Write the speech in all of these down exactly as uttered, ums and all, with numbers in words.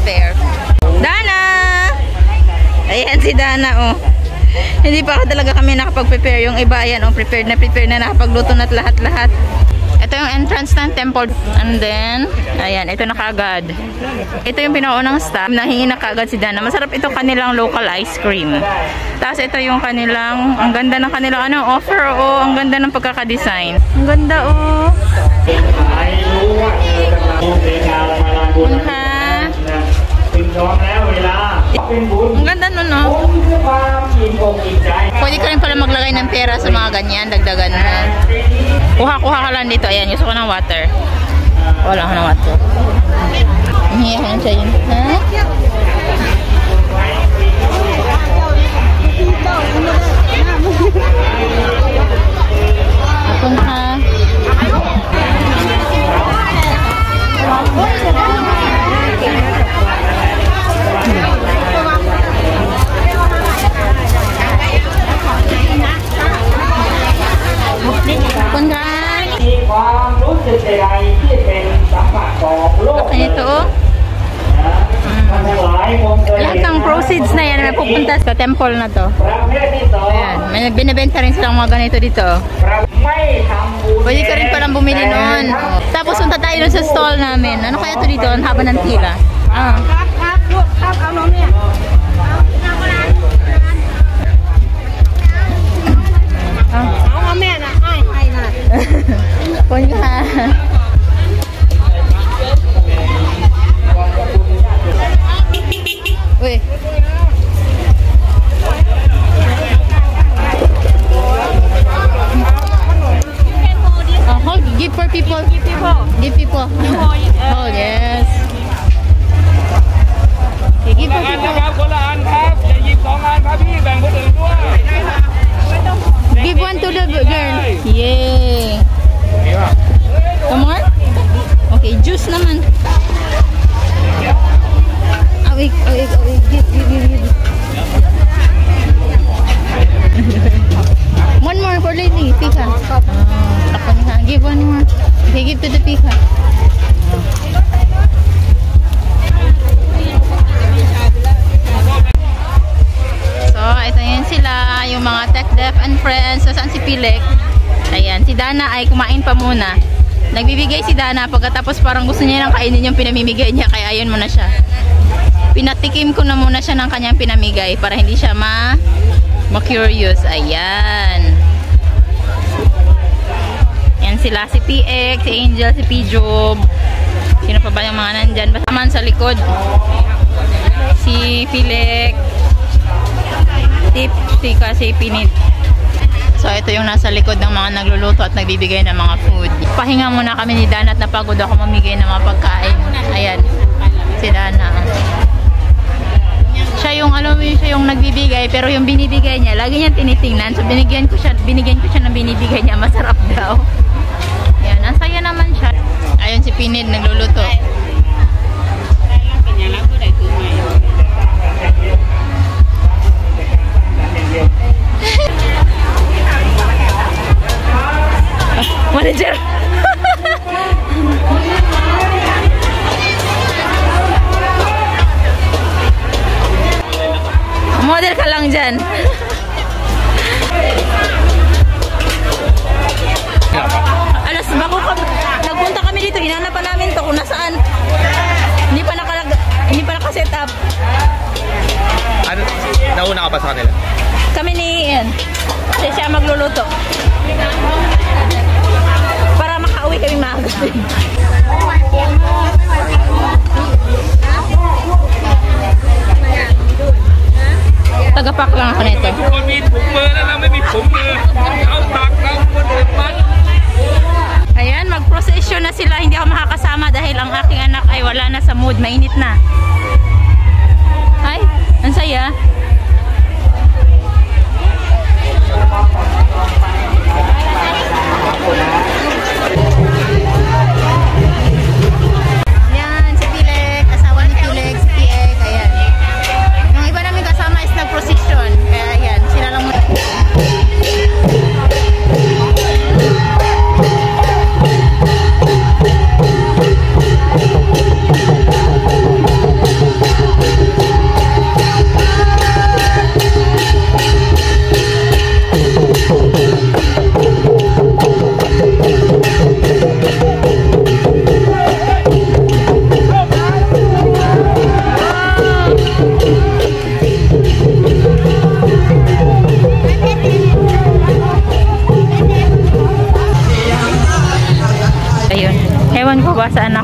prepare. Dana! Ayan si Dana, oh. Hindi pa talaga kami nakapag-prepare. Yung iba, ayan, oh, prepared na prepared na, nakapagluto na lahat-lahat. Ito yung entrance ng temple. And then, ayan, ito na kaagad. Ito yung pinaunang staff. Nahingi na kaagad si Dana. Masarap ito kanilang local ice cream. Tapos ito yung kanilang, ang ganda ng kanilang ano, offer, oh. Ang ganda ng pagkakadesign. Ang ganda, oh. Ha? Ang ganda nun, no? Pwede ka rin pala maglagay ng pera sa mga ganyan, dagdagan mo. Kuha-kuha ka lang dito. Ayan, gusto ko ng water. Wala ko ng water. Hiyahan siya yun. Ha? Apon ka. Laki nito, oh. Hmm. Lahat ng proceeds na yan may pupunta sa temple na to. Ayan, may binibenta rin silang mga ganito dito. Pwede ka rin palang bumili noon. Oh. Tapos punta tayo dun sa stall namin. Ano kaya to dito? Ang haba ng tila. Ah. Pon ka. Uy. Uh, hold, give for people. Give people. Give people. Oh, yes. Okay, give for people. Give one to the girl. Yay. Come on. Okay, juice naman. Awig, awig, awig. Give, give, give, give. One more for lady. Pika. Oh, give one more. Okay, give to the pika. So, ito yun sila. Yung mga tech deaf and friends. So, saan si Pilek? Ayan, si Dana ay kumain pa muna. Nagbibigay si Dana pagkatapos parang gusto niya nang kainin yung pinamimigay niya kaya ayun muna siya. Pinatikim ko na muna siya ng kanyang pinamigay para hindi siya ma ma-curious. Ayan. Yan sila, si P X, si Angel, si P Job. Sino pa ba yung mga nandyan? Basta man sa likod. Si Pilek. Tip, Tika, si Pinit. So, ito yung nasa likod ng mga nagluluto at nagbibigay ng mga food. Pahinga muna kami ni Dana at napagod ako mamigay ng mga pagkain. Ayan, si Dana. Siya yung, alam mo yun, siya yung nagbibigay, pero yung binibigay niya, lagi niya tinitingnan. So, binigyan ko siya, binigyan ko siya ng binibigay niya. Masarap daw. Ayan, ang saya naman siya. Ayun si Pinid, nagluluto. Manager. Model ka lang dyan. Alas, bago ka, nagpunta kami dito, hinanapan namin to kung nasaan. Hindi pa nakalag, hindi pa naka-set up. Ano, nauna ka pa sa kanila? Kami ni Ian. Kasi siya magluluto. Para makauwi kami maaga din. Tagapak lang ako nito. Ayan, mag-procession na sila. Hindi ako makakasama dahil ang aking anak ay wala na sa mood. Mainit na. Ay, ang saya. Yan, si Pilek, asawa ni Pilek, si P X, ayan. Yung iba namin kasama is nag-procession. Kaya ayan, sila lang muna.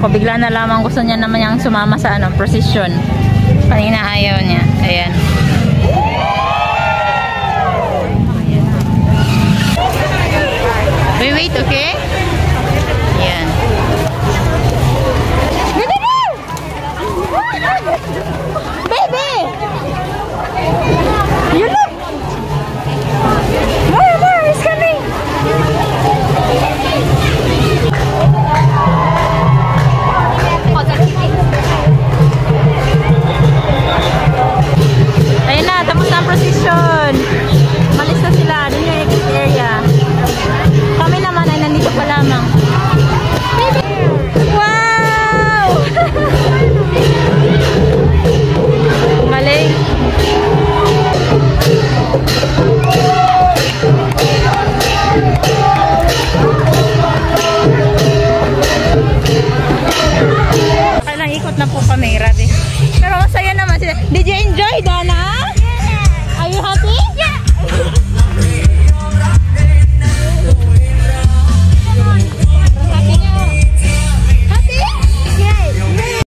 ako. Bigla na lamang gusto niya naman yung sumama sa ano, procession. Kanina ayaw niya. Ayan. We wait, okay? Ayan. Baby! You look! More, more! It's coming! Ayun na, tapos na ang procession. Malis na sila. Doon yung exit area. Kami naman ay nandito pa lamang. Baby! Wow! Galing. Kailang ikot na po kami, Rati. Pero masaya naman sila. Did you enjoy, Dana? Yeah! Are you happy? Yeah!